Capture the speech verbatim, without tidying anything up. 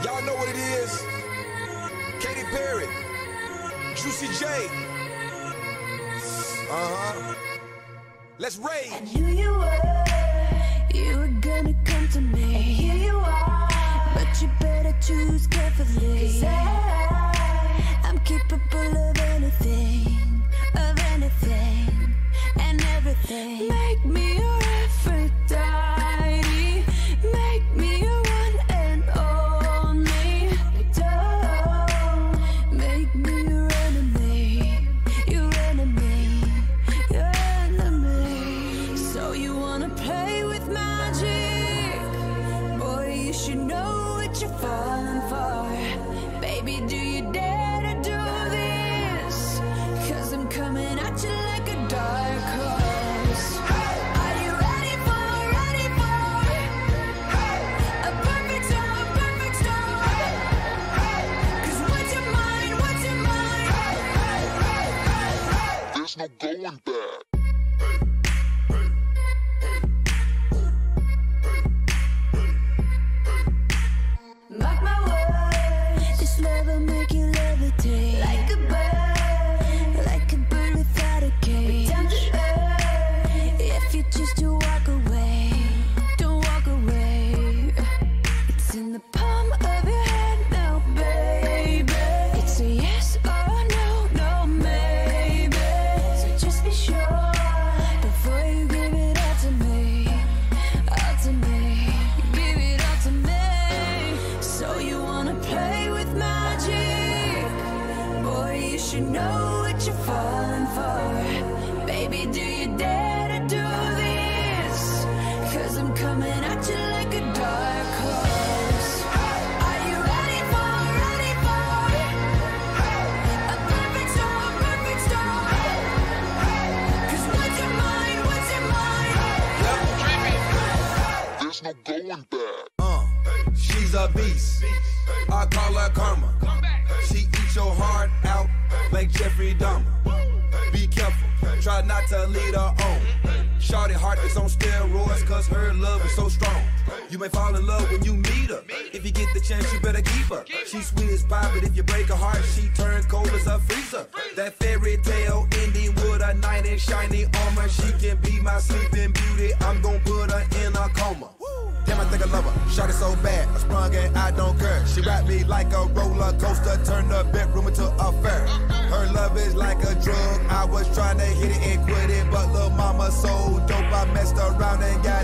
Y'all know what it is. Katy Perry, Juicy J. Uh-huh. Let's rage. I knew you were, you were gonna come to me. And here you are, but you better choose carefully. 'Cause I, I'm capable of anything, of anything, and everything. Make me your Aphrodite, make me your one and only. Don't make me your enemy, your enemy, your enemy. So you wanna play with magic? Boy, you should know what you're falling for. Baby, do you dare to do this? 'Cause I'm coming at you like a dark horse. Are you ready for, ready for a perfect storm, perfect storm? 'Cause what's your mind, what's your mind? There's no going back. Mark my words, this love will make you levitate like a bird, like a bird without a cage. Down to earth, if you choose to walk away, don't walk away. It's in the palm of your hand now, baby. It's a yes or no, no maybe. So just be sure before you give it all to me, all to me, give it all to me. So you wanna play with magic? Boy, you should know what you're falling for. Baby, do you dare to do this? 'Cause I'm coming at you like a dark horse. Are you ready for, ready for a perfect storm, perfect storm? 'Cause what's your mind, what's your mind? There's no going back. Uh, she's a beast. I call her karma. She eats your heart out like Jeffrey Dahmer. Be careful, try not to lead her on. Shawty heart is on steroids, 'cause her love is so strong. You may fall in love when you meet her. If you get the chance, you better keep her. She's sweet as pie, but if you break her heart, she turns cold as a freezer. That fairy tale ending with a knight in shiny armor. She can be my sleeping beauty. I'm gon' put her in a coma. Damn, I think I love her. Shot it so bad, I sprung and I don't care. She wrapped me like a roller coaster, turned the bedroom into a fair. Her love is like a drug. I was trying to hit it and quit it, but lil' mama so dope, I messed around and got